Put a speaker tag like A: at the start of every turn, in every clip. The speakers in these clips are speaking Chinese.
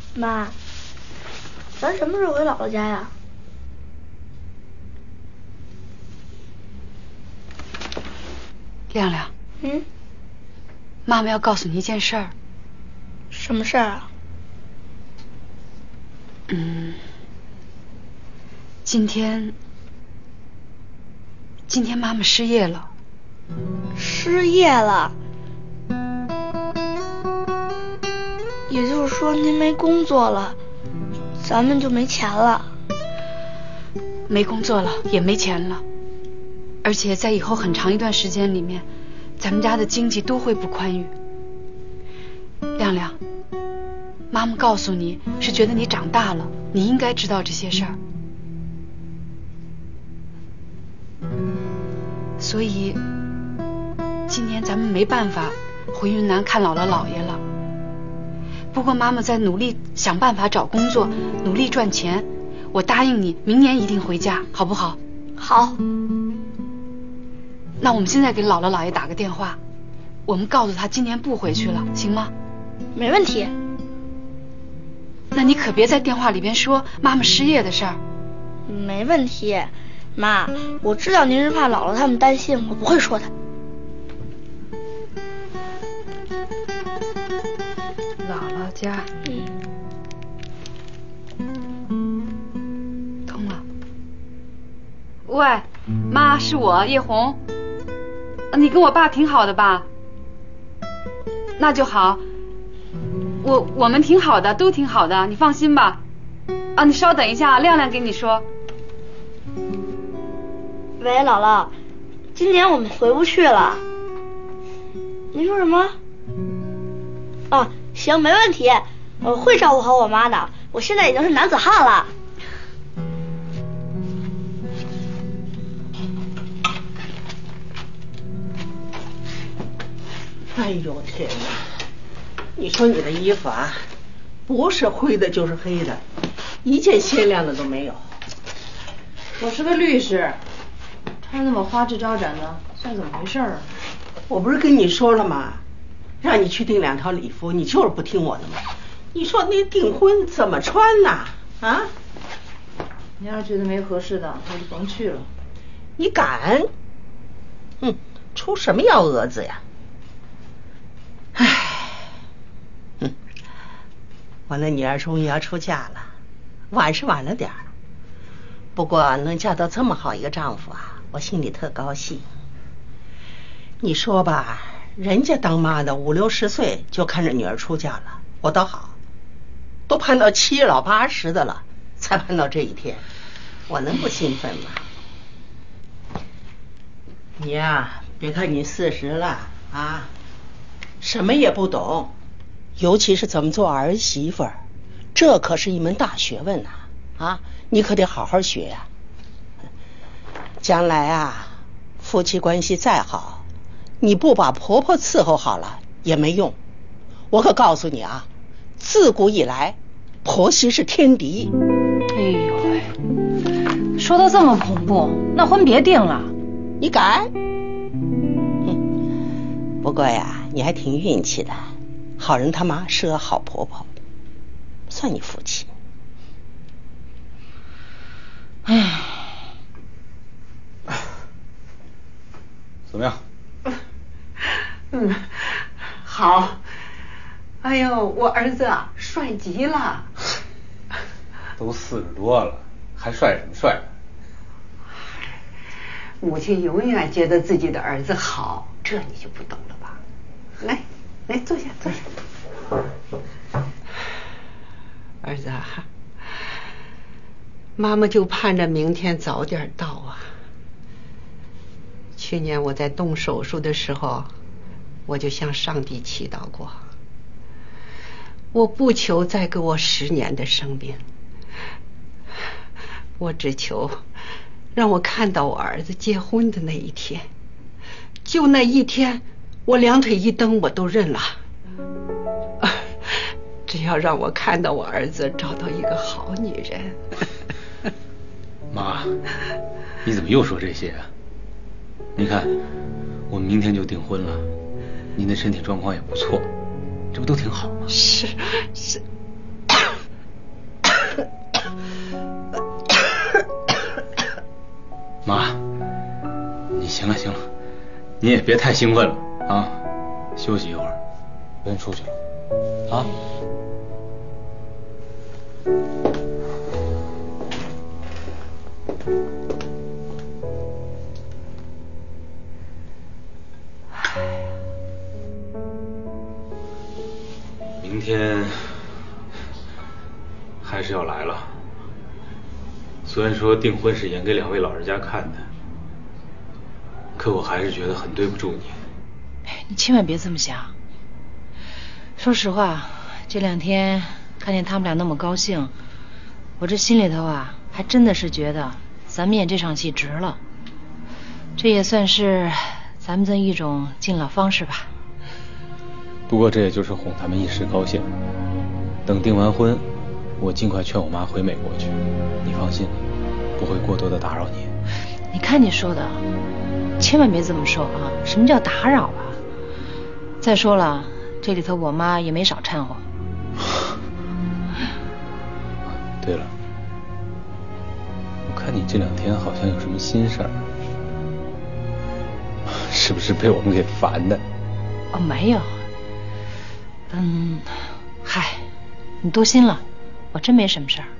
A: 妈，咱什么时候回姥姥家呀？
B: 亮亮，妈妈要告诉你一件事儿。
A: 什么事儿啊？
B: 今天妈妈失业了。
A: 失业了？也就是说您没工作了，咱们就没钱了？
B: 没工作了，也没钱了，而且在以后很长一段时间里面，咱们家的经济都会不宽裕。亮亮，妈妈告诉你是觉得你长大了，你应该知道这些事儿，所以今年咱们没办法回云南看姥姥姥爷了。不过妈妈在努力想办法找工作，努力赚钱，我答应你，明年一定回家，好不好？
A: 好。
B: 那我们现在给姥姥姥爷打个电话，我们告诉他今年不回去了，行吗？
A: 没问题。
B: 那你可别在电话里边说妈妈失业的事儿。
A: 没问题，妈，我知道您是怕姥姥他们担心，我不会说的。
B: 姥姥家。通了。喂，妈，是我叶红。你跟我爸挺好的吧？那就好。我们挺好的，都挺好的，你放心吧。啊，你稍等一下，亮亮给你说。
A: 喂，姥姥，今年我们回不去了。您说什么？啊，行，没问题，我会照顾好我妈的。我现在已经是男子汉了。
C: 哎呦天哪！你说你的衣服啊，不是灰的就是黑的，一件鲜亮的都没有。
D: 我是个律师，穿那么花枝招展的，算怎么回事啊？
C: 我不是跟你说了吗？让你去订2套礼服，你就是不听我的嘛。你说你订婚怎么穿呐？啊？
D: 你要是觉得没合适的，那就甭去了。
C: 你敢？出什么幺蛾子呀？唉，我那女儿终于要出嫁了，晚是晚了点儿，不过能嫁到这么好一个丈夫啊，我心里特高兴。你说吧，人家当妈的50、60岁就看着女儿出嫁了，我倒好，都盼到7老80的了，才盼到这一天，我能不兴奋吗？你呀，别看你40了啊，什么也不懂，尤其是怎么做儿媳妇儿，这可是一门大学问呐！啊，你可得好好学呀。将来啊，夫妻关系再好，你不把婆婆伺候好了也没用。我可告诉你啊，自古以来，婆媳是天敌。
D: 哎呦喂，说到这么恐怖，那婚别定了。
C: 你敢？不过呀，你还挺运气的，好人他妈是个好婆婆，算你福气。
D: 唉，
E: 怎么样？
C: 好。哎呦，我儿子啊，帅极了。
E: 都40多了，还帅什么帅？
F: 母亲永远觉得自己的儿子好，这你就不懂了吧？来，坐下。儿子啊，妈妈就盼着明天早点到啊。去年我在动手术的时候，我就向上帝祈祷过，我不求再给我10年的生命，我只求让我看到我儿子结婚的那一天，就那一天，我2腿一蹬我都认了。只要让我看到我儿子找到一个好女人。
E: 妈，你怎么又说这些啊？你看，我们明天就订婚了，您的身体状况也不错，这不都挺好吗？
F: 是，
E: 妈，你行了行了，你也别太兴奋了啊，休息一会儿，我先出去了啊。明天还是要来了。虽然说订婚是演给2位老人家看的，可我还是觉得很对不住你。
D: 你千万别这么想。说实话，这2天看见他们俩那么高兴，我这心里头啊，还真的是觉得咱们演这场戏值了。这也算是咱们的一种敬老方式吧。
E: 不过这也就是哄他们一时高兴。等订完婚，我尽快劝我妈回美国去。你放心，不会过多的打扰你。
D: 你看你说的，千万别这么说啊！什么叫打扰啊？再说了，这里头我妈也没少掺和。
E: 对了，我看你这2天好像有什么心事儿，是不是被我们给烦的？
D: 哦，没有。嗨，你多心了，我真没什么事儿。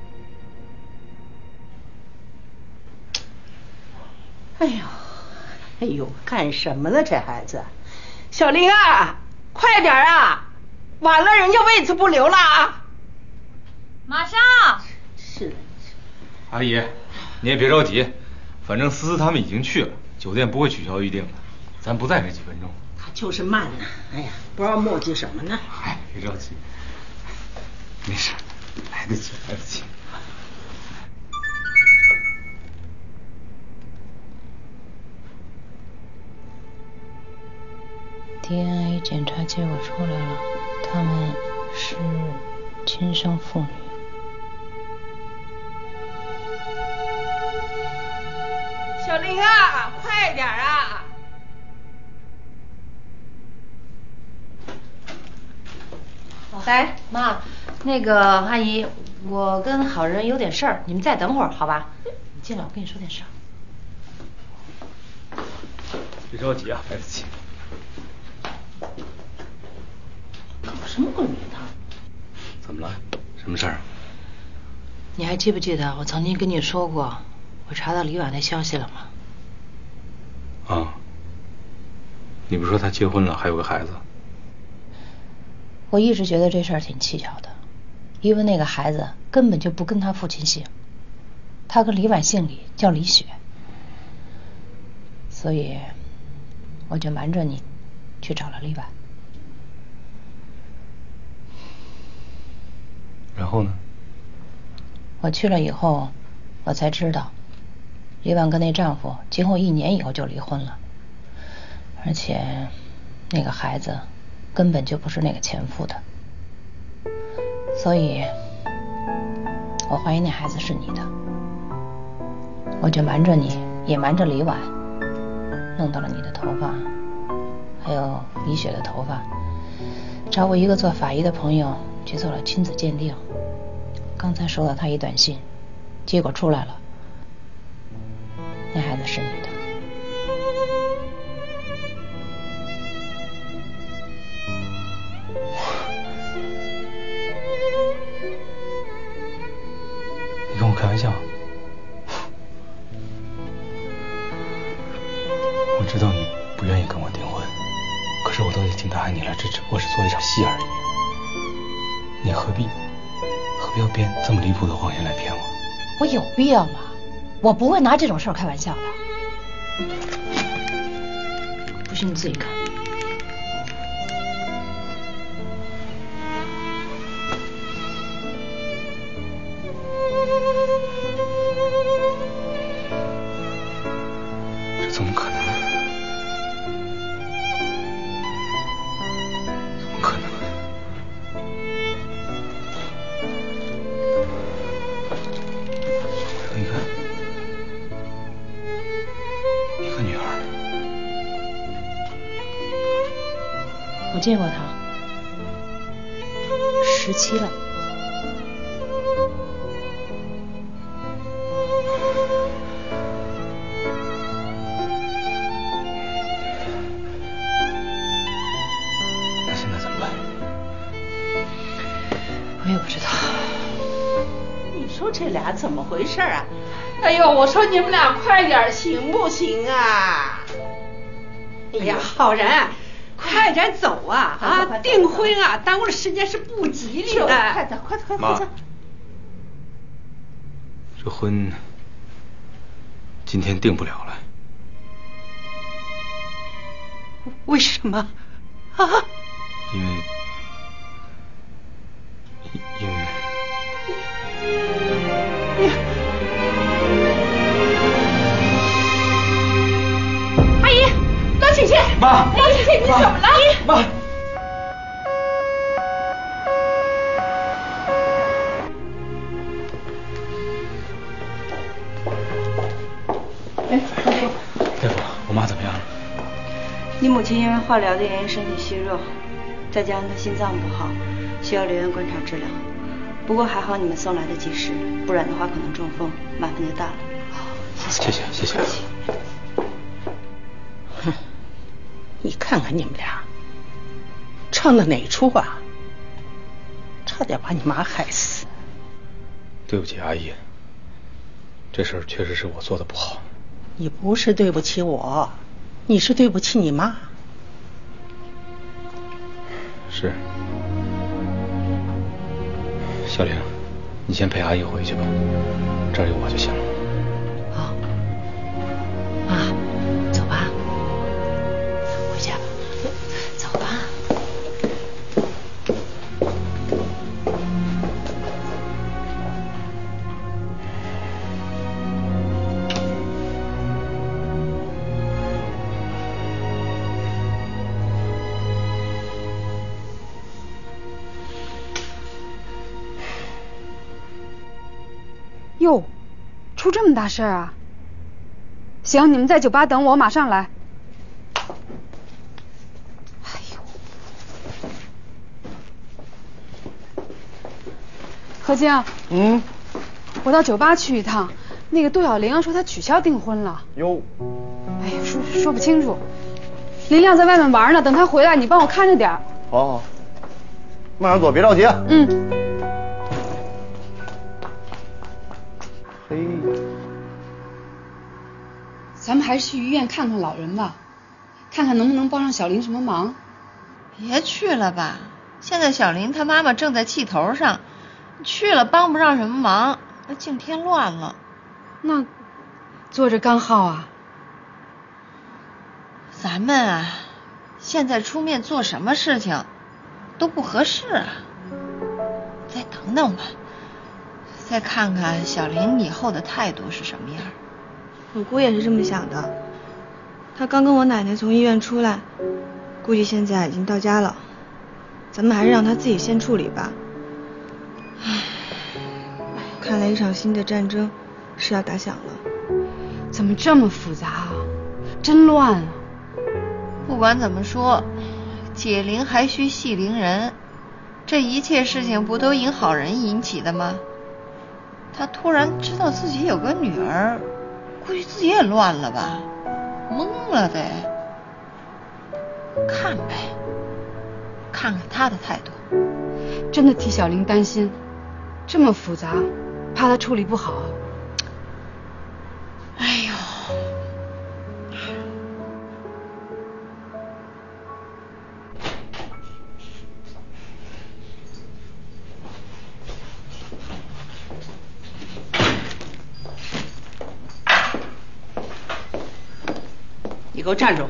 C: 哎呦，干什么呢？这孩子，小林啊，快点啊，晚了人家位子不留了啊！
B: 马上。
C: 是的。
E: 阿姨，你也别着急，反正思思他们已经去了，酒店不会取消预定的，咱不在这几分钟。
C: 他就是慢呢，哎呀，不知道磨叽什么呢。
E: 哎，别着急，没事，来得及，来得及。
D: DNA 检查结果出来了，他们是亲生父女。
C: 小林啊，快点啊！
D: 来，妈，那个阿姨，我跟好人有点事儿，你们再等会儿，好吧？你进来，我跟你说点事儿。
E: 别着急啊，来得及。
C: 搞什么鬼名堂？
E: 怎么了？什么事儿？
D: 你还记不记得我曾经跟你说过，我查到李婉的消息了吗？
E: 啊，你不说他结婚了，还有个孩子？
D: 我一直觉得这事儿挺蹊跷的，因为那个孩子根本就不跟他父亲姓，他跟李婉姓李，叫李雪，所以我就瞒着你去找了李婉。
E: 然后呢？
D: 我去了以后，我才知道，李婉跟那丈夫结婚1年以后就离婚了，而且那个孩子根本就不是那个前夫的，所以我怀疑那孩子是你的，我就瞒着你，也瞒着李婉，弄到了你的头发，还有李雪的头发，找我一个做法医的朋友去做了亲子鉴定。刚才收到他一短信，结果出来了，那孩子是你的。
E: 你跟我开玩笑？我知道你不愿意跟我订婚，可是我都已经答应你了，这只不过是做一场戏而已。你何必要编这么离谱的谎言来骗我？
D: 我有必要吗？我不会拿这种事儿开玩笑的。不信你自己看。
E: 这怎么可能？怎么可能？你看，一个女儿。
D: 我见过她，17了。
C: 俩怎么回事啊？哎呦，我说你们俩快点行不行啊？
F: 哎呀，好人，快点走啊！啊，订婚啊，耽误了时间是不吉利的。
C: 快走，快走，快走！
E: 这婚今天定不了了。
F: 为什么？啊？
E: 因为
A: 阿姨，高姐姐，
E: 妈，
A: 高姐姐，你怎么了？
E: 妈。大夫，我妈怎么样了？
G: 你母亲因为化疗的原因身体虚弱，再加上她心脏不好，需要留院观察治疗。不过还好你们送来的及时，不然的话可能中风，麻烦就大了。
E: 谢谢谢谢。
C: 哼，你看看你们俩，唱的哪出啊？差点把你妈害死。
E: 对不起，阿姨，这事儿确实是我做的不好。
C: 你不是对不起我，你是对不起你妈。
E: 是。小玲，你先陪阿姨回去吧，这儿有我就行了。
D: 好，妈，走吧，回家吧，走吧。
B: 哟，出这么大事儿啊！行，你们在酒吧等我，我马上来。哎呦，何静，我到酒吧去一趟，那个杜小玲说她取消订婚了。
H: 哟，
B: 哎呀，说不清楚。林亮在外面玩呢，等他回来你帮我看着点。
H: 好，慢点走，别着急。嘿，
B: 咱们还是去医院看看老人吧，看看能不能帮上小玲什么忙。
I: 别去了吧，现在小玲她妈妈正在气头上，去了帮不上什么忙，那净添乱了。
B: 那坐着刚好啊。
I: 咱们啊，现在出面做什么事情都不合适啊，再等等吧。再看看小玲以后的态度是什么样。
G: 我姑也是这么想的，她刚跟我奶奶从医院出来，估计现在已经到家了。咱们还是让她自己先处理吧。看来一场新的战争是要打响了。
B: 怎么这么复杂啊？真乱啊！
I: 不管怎么说，解铃还须系铃人，这一切事情不都因好人引起的吗？他突然知道自己有个女儿，估计自己也乱了吧，懵了得。看呗，看看他的态度。
B: 真的替小玲担心，这么复杂，怕她处理不好。
I: 哎呦，
C: 你给我站住！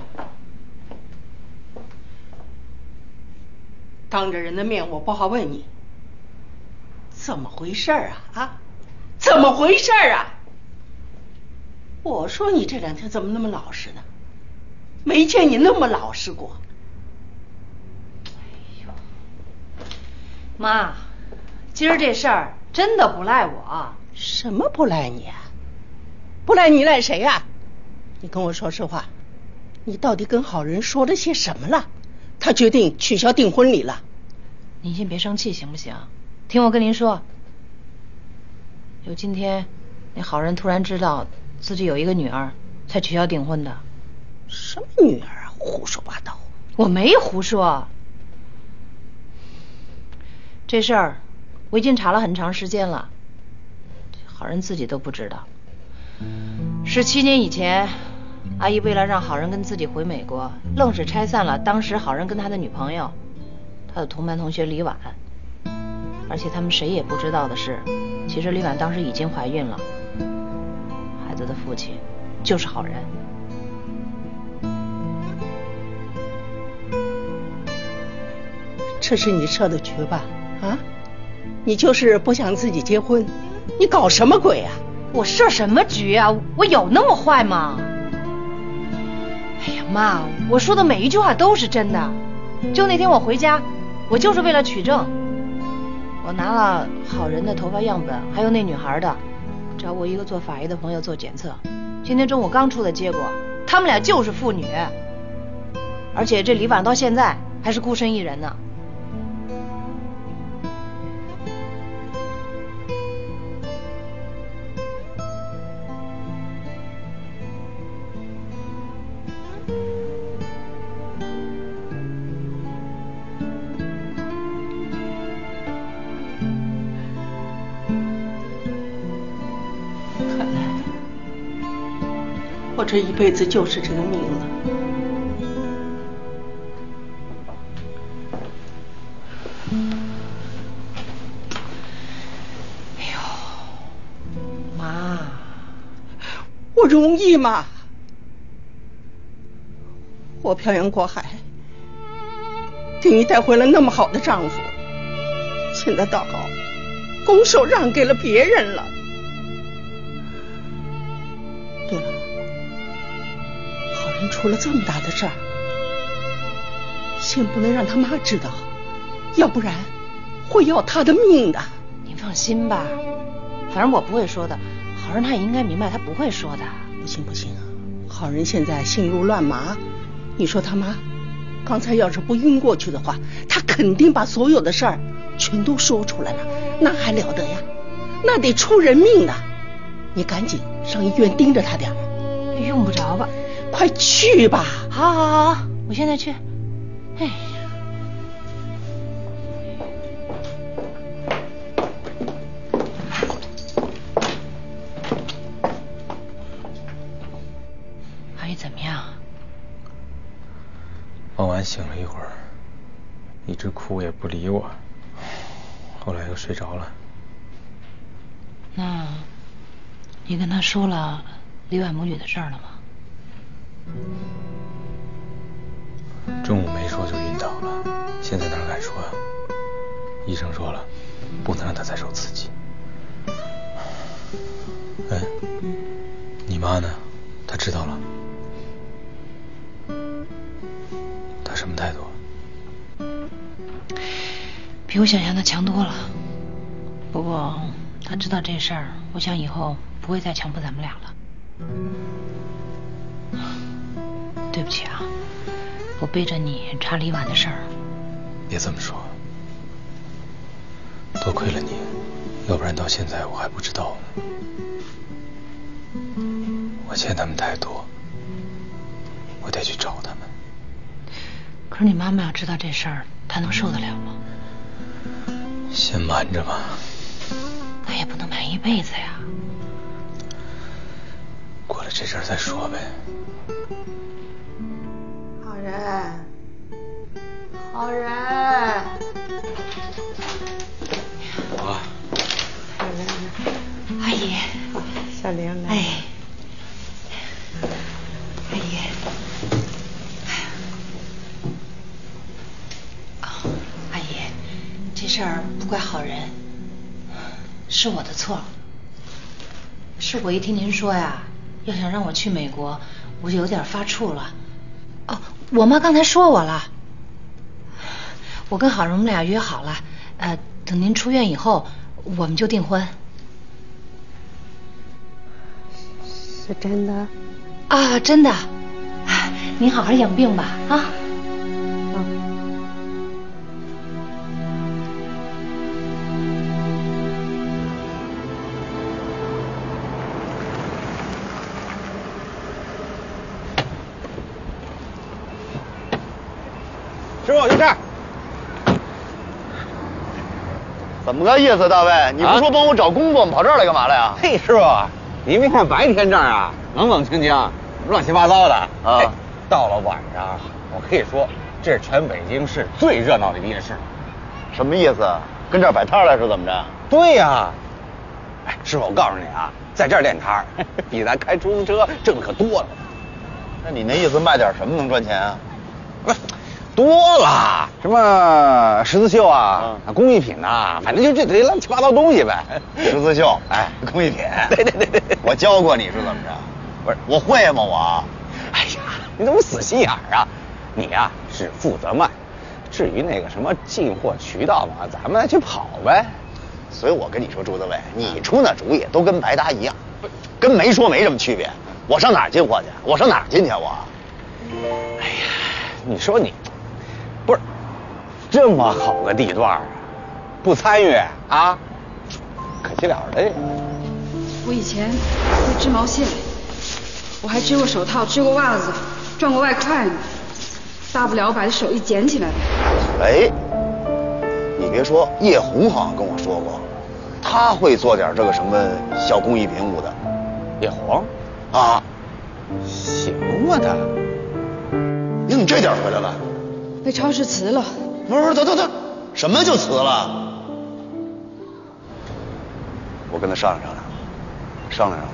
C: 当着人的面，我不好问你，怎么回事啊？啊，怎么回事啊？我说你这两天怎么那么老实呢？没见你那么老实过。
D: 哎呦，妈，今儿这事儿真的不赖我。
C: 什么不赖你啊？不赖你赖谁啊？你跟我说实话，你到底跟好人说了些什么了？他决定取消订婚礼了。
D: 您先别生气行不行？听我跟您说，就今天那好人突然知道自己有一个女儿，才取消订婚的。
C: 什么女儿啊？胡说八道！
D: 我没胡说，这事儿我已经查了很长时间了。 好人自己都不知道。17年以前，阿姨为了让好人跟自己回美国，愣是拆散了当时好人跟他的女朋友，他的同班同学李婉。而且他们谁也不知道的是，其实李婉当时已经怀孕了，孩子的父亲就是好人。
C: 这是你设的局吧？啊，你就是不想自己结婚，你搞什么鬼啊？
D: 我设什么局啊？我有那么坏吗？哎呀妈，我说的每一句话都是真的。就那天我回家，我就是为了取证，我拿了好人的头发样本，还有那女孩的，找我一个做法医的朋友做检测。今天中午刚出的结果，他们俩就是父女，而且这李婉到现在还是孤身一人呢。
C: 我这一辈子就是这个命了。
D: 哎呦，妈，
C: 我容易吗？我漂洋过海，给你带回了那么好的丈夫，现在倒好，拱手让给了别人了。对了，好人出了这么大的事儿，先不能让他妈知道，要不然会要他的命的。
D: 您放心吧，反正我不会说的，好人他也应该明白，他不会说的。
C: 不行不行，好人现在心如乱麻，你说他妈刚才要是不晕过去的话，他肯定把所有的事儿全都说出来了，那还了得呀，那得出人命的。你赶紧上医院盯着他点儿。
D: 用不着吧？
C: 快去吧。
D: 好好好，我现在去。哎呀，阿姨怎么样？
E: 王婉醒了一会儿，一直哭也不理我，后来又睡着了。
D: 那你跟他说了李婉母女的事儿了吗？
E: 中午没说就晕倒了，现在哪敢说啊？医生说了，不能让他再受刺激。哎，你妈呢？她知道了？她什么态度？
D: 比我想象的强多了。不过她知道这事儿，我想以后不会再强迫咱们俩了。对不起啊，我背着你查李婉的事儿。
E: 别这么说，多亏了你，要不然到现在我还不知道呢。我欠他们太多，我得去找他们。
D: 可是你妈妈要知道这事儿，她能受得了吗？
E: 先瞒着吧。
D: 那也不能瞒一辈子呀。
E: 过了这阵儿再说呗。
C: 好人，好人。
E: 啊。
D: 阿姨。
C: 小玲来。
D: 哎。阿姨。阿姨，这事儿不怪好人，是我的错。是我一听您说呀，要想让我去美国，我就有点发怵了。哦，我妈刚才说我了，我跟好人我们俩约好了，等您出院以后，我们就订婚。
C: 是真的？
D: 啊，真的。您好好养病吧，啊。
H: 师傅，就这儿。 怎么个意思，大卫？你不说帮我找工作吗？跑这儿来干嘛来呀？
J: 嘿，师傅，你没看白天这儿啊，冷冷清清，乱七八糟的啊。到了晚上，我可以说这是全北京市最热闹的夜市。
H: 什么意思？跟这儿摆摊来是怎么着？
J: 对呀。哎，师傅，我告诉你啊，在这儿练摊比咱开出租车挣的可多了。
H: 那你那意思卖点什么能赚钱啊？
J: 不是，多了，什么十字绣啊，工艺品呐，反正就这乱七八糟东西呗。
H: 十字绣，哎，工艺品。对，我教过你是怎么着？不是，我会吗我？
J: 哎呀，你怎么死心眼儿啊？你呀是负责卖，至于那个什么进货渠道嘛，咱们去跑呗。
H: 所以我跟你说，朱德伟，你出那主意都跟白搭一样，跟没说没什么区别。我上哪儿进货去？我上哪儿进去我？
J: 哎呀，你说你不是这么好个地段不参与啊，可惜了嘞。
B: 我以前会织毛线，我还织过手套，织过袜子，赚过外快呢。大不了我把这手艺捡起来呗。
H: 哎，你别说，叶红好像跟我说过，他会做点这个什么小工艺品物的。
J: 叶红
H: 啊，
J: 行啊他。
H: 你怎么这点回来了？
B: 被超市辞了。
H: 不是，等，什么就辞了？我跟他商量商量。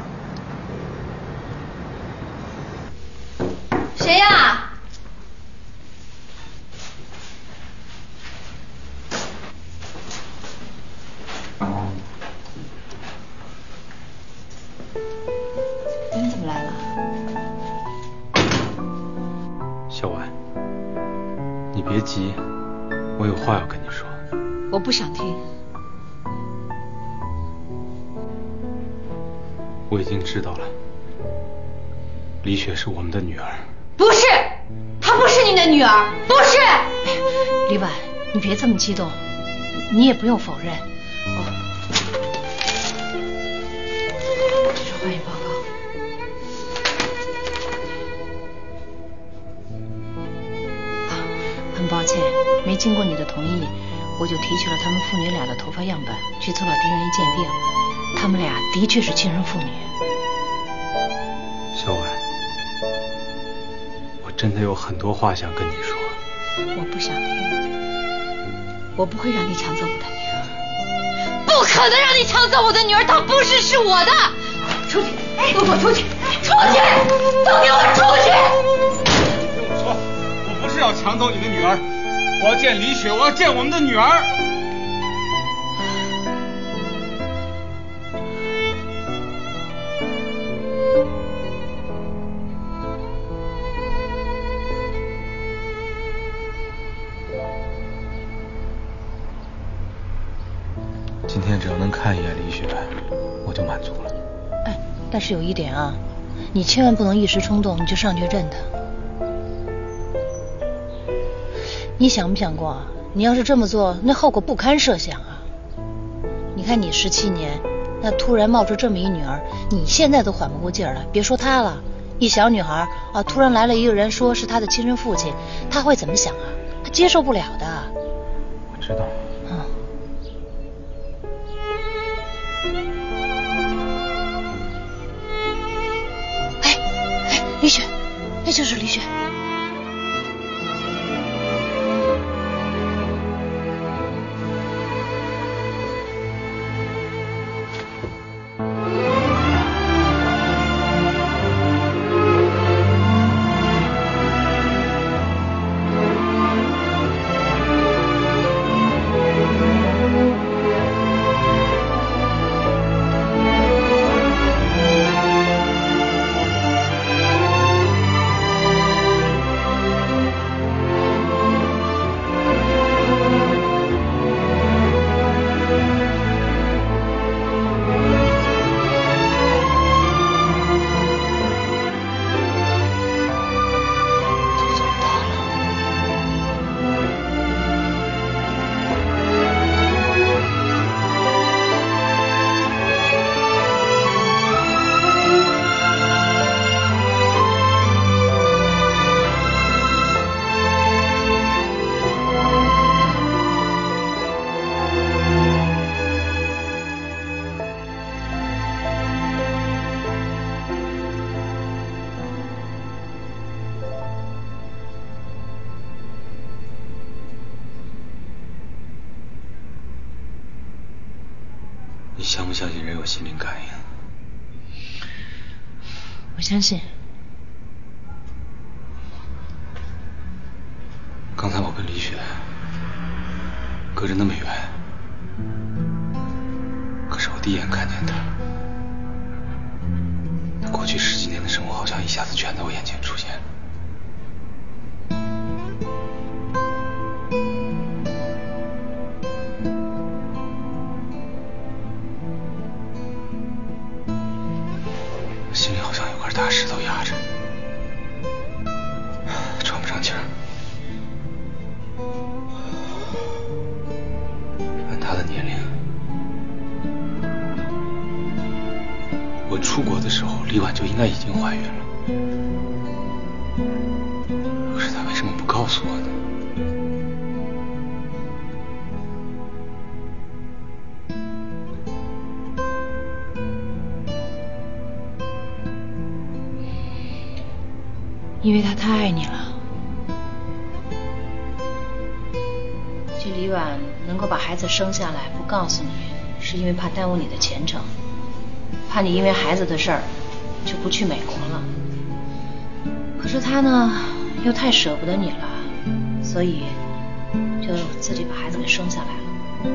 A: 谁呀？
D: 你怎么来了？
E: 小婉，你别急，我有话要跟你说。
D: 我不想听。
E: 我已经知道了，李雪是我们的女儿。
A: 不是，她不是你的女儿，不是。
D: 李婉，你别这么激动，你也不用否认。这是化验报告。很抱歉，没经过你的同意，我就提取了他们父女俩的头发样本，去做了 DNA 鉴定。他们俩的确是亲生父女。
E: 小婉，我真的有很多话想跟你说。
D: 我不想听，我不会让你抢走我的女儿。
A: 不可能让你抢走我的女儿，她不是我的。出去，都给我出去！出去，都给我出去！
E: 听我说，我不是要抢走你的女儿，我要见李雪，我要见我们的女儿。今天只要能看一眼李雪，我就满足了。
D: 哎，但是有一点啊，你千万不能一时冲动你就上去认她。你想不想过啊？你要是这么做，那后果不堪设想啊！你看你17年，那突然冒出这么一女儿，你现在都缓不过劲儿了，别说她了，一小女孩啊，突然来了一个人说是她的亲生父亲，她会怎么想啊？她接受不了的。
E: 我知道。
D: 李雪，那就是李雪。
E: 相不相信人有心灵感应？
D: 我相信。
E: 刚才我跟李雪隔着那么远，可是我第一眼看见她，过去10几年的生活好像一下子全在我眼前出现了。心里好像有块大石头压着，喘不上气儿。按他的年龄，我出国的时候，李婉就应该已经怀孕了。可是他为什么不告诉我呢？
D: 因为他太爱你了。这李婉能够把孩子生下来不告诉你，是因为怕耽误你的前程，怕你因为孩子的事儿就不去美国了。可是他呢，又太舍不得你了，所以就自己把孩子给生下来了。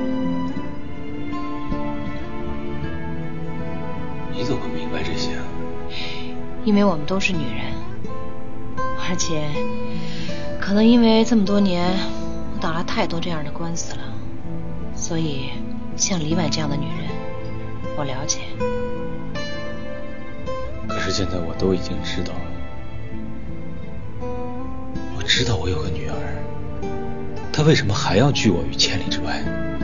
E: 你怎么明白这些啊？
D: 因为我们都是女人。而且，可能因为这么多年，我打了太多这样的官司了，所以像李婉这样的女人，我了解。
E: 可是现在我都已经知道了，我知道我有个女儿，她为什么还要拒我于千里之外？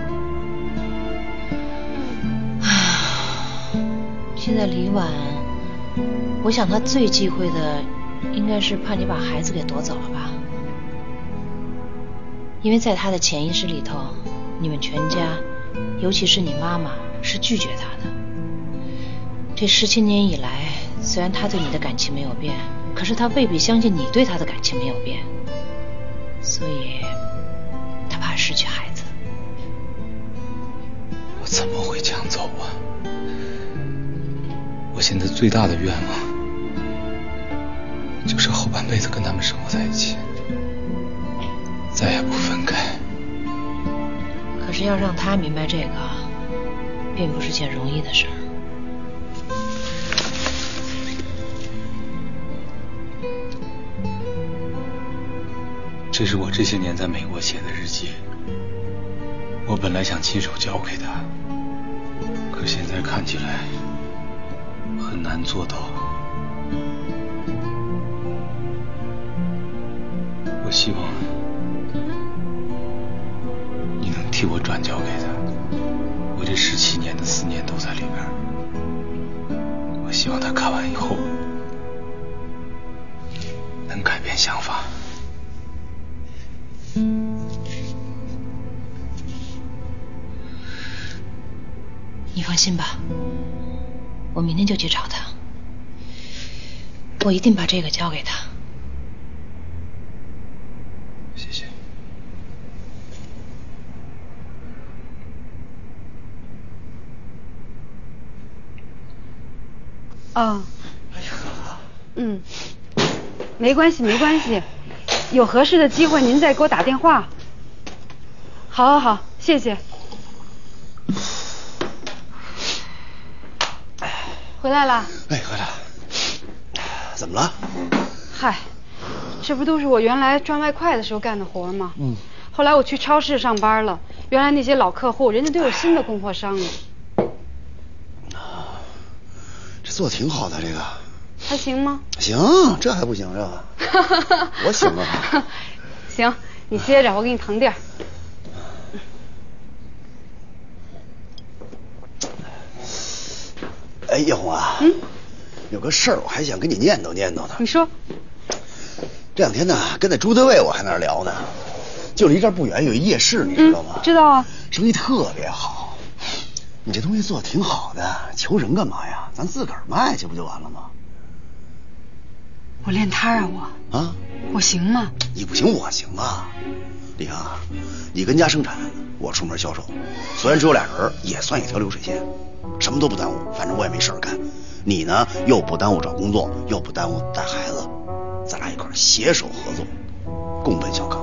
D: 现在李婉，我想她最忌讳的应该是怕你把孩子给夺走了吧，因为在他的潜意识里头，你们全家，尤其是你妈妈，是拒绝他的。这17年以来，虽然他对你的感情没有变，可是他未必相信你对他的感情没有变，所以他怕失去孩子。
E: 我怎么会抢走啊？我现在最大的愿望就是后半辈子跟他们生活在一起，再也不分开。
D: 可是要让他明白这个，并不是件容易的事儿。
E: 这是我这些年在美国写的日记，我本来想亲手交给他，可现在看起来很难做到。我希望你能替我转交给他，我这17年的思念都在里边。我希望他看完以后能改变想法。
D: 你放心吧，我明天就去找他，我一定把这个交给他。
E: 谢谢。
B: 哦。没关系，没关系，有合适的机会您再给我打电话。好，好，好，谢谢。回来了。
H: 哎，回来了。怎么了？
B: 嗨，这不都是我原来赚外快的时候干的活吗？后来我去超市上班了，原来那些老客户，人家都有新的供货商了。
H: 这做的挺好的，这个。
B: 还行吗？
H: 行，这还不行是吧？我行啊。
B: 行，你歇着，我给你腾地儿。
H: 哎，叶红啊，有个事儿我还想跟你念叨念叨呢。
B: 你说。
H: 这2天呢，跟那朱德卫我还在那聊呢，就离这儿不远有一夜市，你知道吗？
B: 知道啊。
H: 生意特别好，你这东西做的挺好的，求人干嘛呀？咱自个儿卖去不就完了吗？
B: 我练摊啊，我。
H: 啊？
B: 我行吗？
H: 你不行，我行啊。你看啊，你跟家生产，我出门销售，虽然只有2人，也算一条流水线。 什么都不耽误，反正我也没事干。你呢，又不耽误找工作，又不耽误带孩子，咱俩一块携手合作，共奔小康。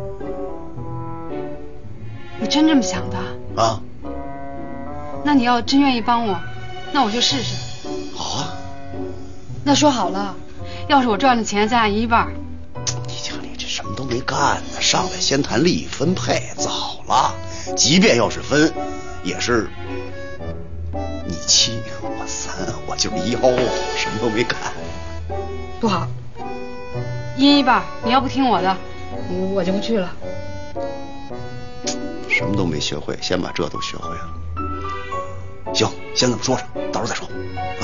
B: 你真这么想的？
H: 啊？
B: 那你要真愿意帮我，那我就试试。
H: 好啊。
B: 那说好了，要是我赚的钱咱俩一半。
H: 你这什么都没干呢，上来先谈利益分配，早了。即便要是分，也是你7我3，我就是1腰，什么都没干。
B: 不好，一人一半，你要不听我的，我就不去了。
H: 什么都没学会，先把这都学会了。行，先这么说着，到时候再说。啊。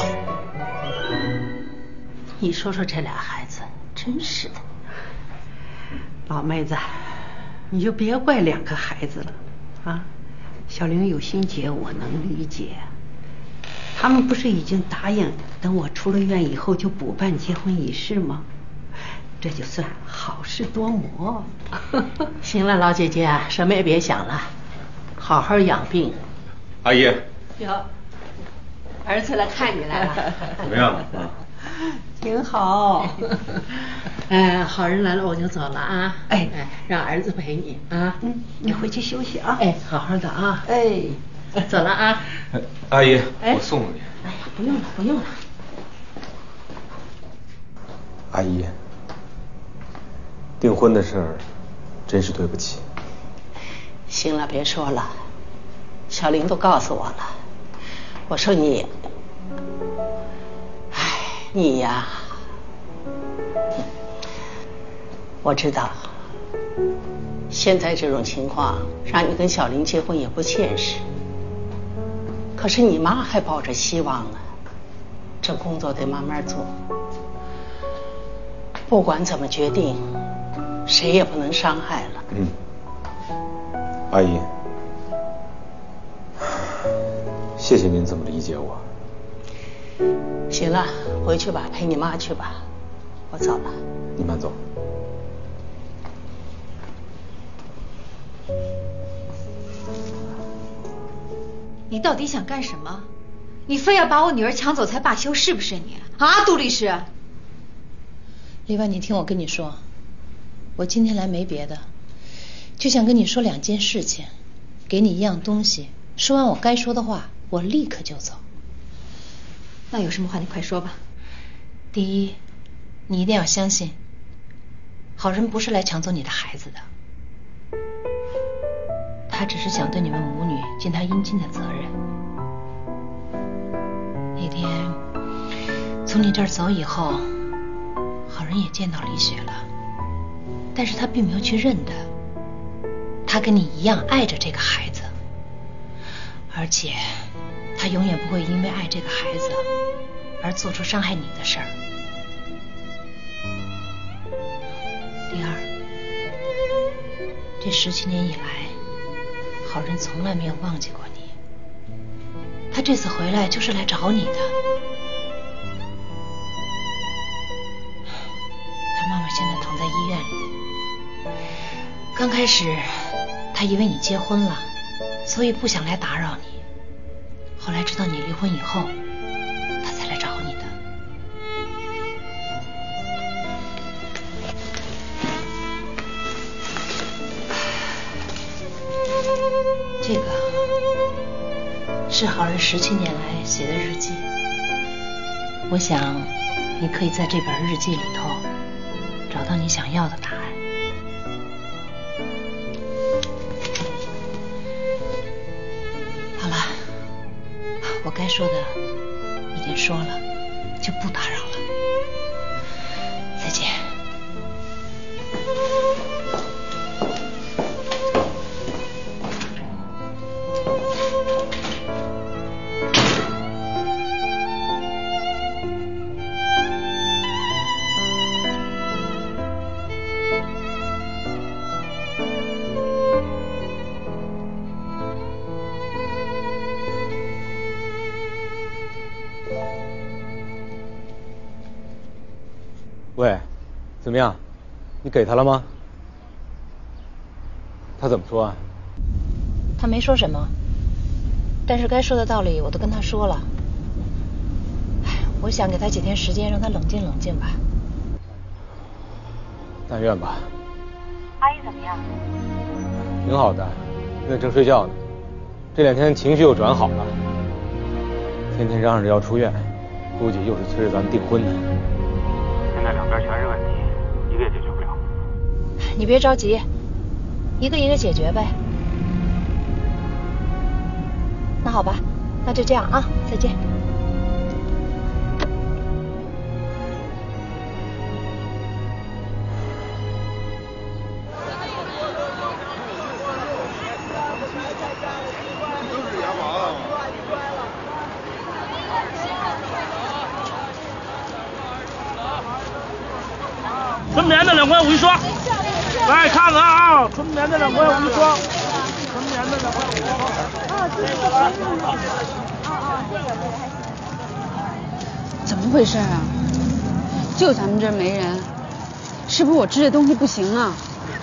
C: 你说说这俩孩子，真是的。
F: 老妹子，你就别怪2个孩子了啊。小玲有心结，我能理解。他们不是已经答应等我出了院以后就补办结婚仪式吗？这就算好事多磨。
C: 行了，老姐姐，什么也别想了，好好养病。
E: 阿姨，
C: 哟，儿子来看你来了。
E: 怎么样啊？
C: 挺好。好人来了我就走了啊。让儿子陪你啊。
F: 你回去休息啊。
C: 好好的啊。走了啊。
E: 阿姨，我送你。
C: 哎呀，不用了，不用了。
E: 阿姨，订婚的事儿真是对不起。
C: 行了，别说了，小玲都告诉我了。我说你，你呀，我知道，现在这种情况让你跟小玲结婚也不现实。可是你妈还抱着希望呢，这工作得慢慢做。不管怎么决定，谁也不能伤害了。
E: 阿姨，谢谢您这么理解我。
C: 行了，回去吧，陪你妈去吧，我走了。
E: 你慢走。
K: 你到底想干什么？你非要把我女儿抢走才罢休，是不是你？啊，杜律师。
D: 李婉，你听我跟你说，我今天来没别的，就想跟你说2件事情，给你一样东西，说完我该说的话，我立刻就走。
K: 那有什么话你快说吧。
D: 第一，你一定要相信，好人不是来抢走你的孩子的，他只是想对你们母女尽他应尽的责任。那天从你这儿走以后，好人也见到李雪了，但是他并没有去认他，他跟你一样爱着这个孩子，而且他永远不会因为爱这个孩子而做出伤害你的事儿。第二，这17年以来，好人从来没有忘记过你，他这次回来就是来找你的。他妈妈现在躺在医院里，刚开始他以为你结婚了，所以不想来打扰你，后来知道你离婚以后，他才来找你的。这个是好人17年来写的日记，我想你可以在这本日记里头找到你想要的答案。好了，我该说的已经说了，就不打扰了。再见。
E: 喂，怎么样？你给他了吗？他怎么说啊？
D: 他没说什么。 但是该说的道理我都跟他说了。我想给他几天时间，让他冷静冷静吧。
L: 但愿吧。
D: 阿姨怎么样？
L: 挺好的，现在正睡觉呢。这2天情绪又转好了，天天嚷嚷着要出院，估计又是催着咱们订婚呢。现在两边全是问题，一个也解决不了。
D: 你别着急，一个一个解决呗。那好吧，那就这样啊，再见。
M: 纯棉的2块5一双，来看看啊，纯棉的2块5一双，纯棉的2块5一双。
B: 怎么回事啊？就咱们这儿没人，是不是我织这东西不行啊？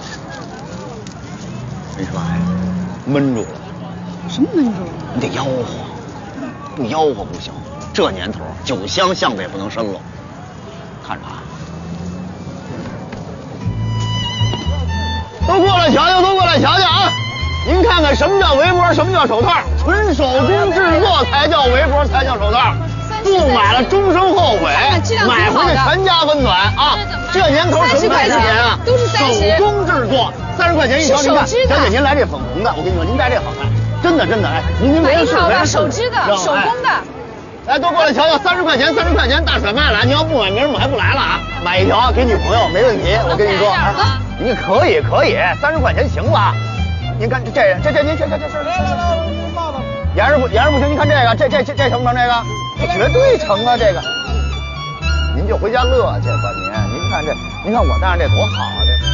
H: 没说哎，闷住了。
B: 什么闷住了？
H: 你得吆喝，不吆喝不行。这年头，酒香巷子也不能深了。看着啊。都过来瞧瞧，都过来瞧瞧啊！您看看什么叫围脖，什么叫手套，纯手工制作才叫围脖，才叫手套。不买了终生后悔，买回去全家温暖啊！这年头什么卖这钱啊？
B: 都是30，
H: 手工制作，30块钱一条。您看，小姐您来这粉红的，我跟你说，您戴这好看，真的真的。哎，您别试，别试，
B: 手织的，手工的。
H: 哎，都过来瞧瞧，30块钱，30块钱大甩卖了！你要不买，明儿我还不来了啊！买一条给女朋友没问题，我跟你说。你可以，30块钱行了。您看这您这颜色不行，您看这个，这成不成？这个这绝对成啊！这个您就回家乐去吧您。您看这，您看我戴上这多好啊！这。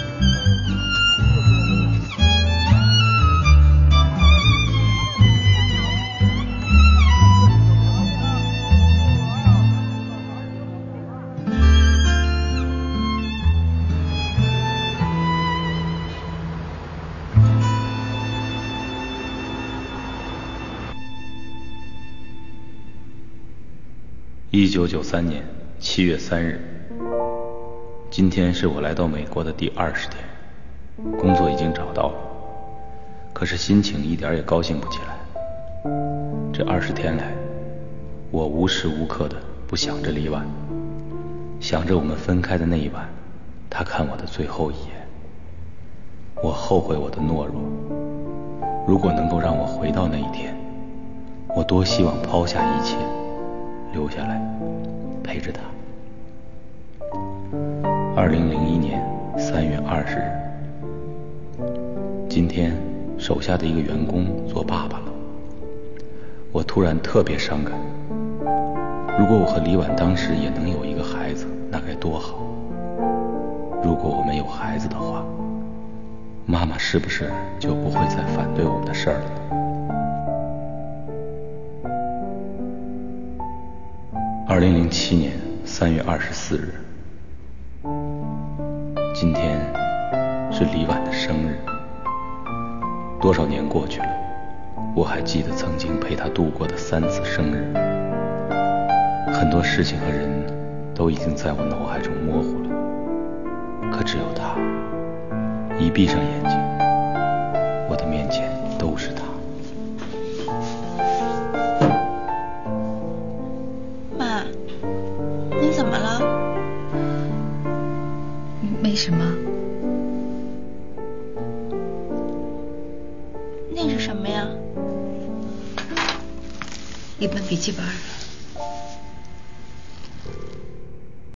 E: 1993年7月3日，今天是我来到美国的第20天，工作已经找到了，可是心情一点也高兴不起来。这20天来，我无时无刻的不想着李婉，想着我们分开的那一晚，他看我的最后一眼。我后悔我的懦弱，如果能够让我回到那一天，我多希望抛下一切，留下来陪着他。2001年3月20日，今天手下的一个员工做爸爸了，我突然特别伤感。如果我和李婉当时也能有一个孩子，那该多好。如果我们有孩子的话，妈妈是不是就不会再反对我们的事儿了呢？2007年3月24日，今天是李婉的生日。多少年过去了，我还记得曾经陪她度过的3次生日。很多事情和人都已经在我脑海中模糊了，可只有她，一闭上眼睛，我的面前都是她。
N: 妈，你怎么了？
K: 没什么。
N: 那是什么呀？
K: 一本笔记本。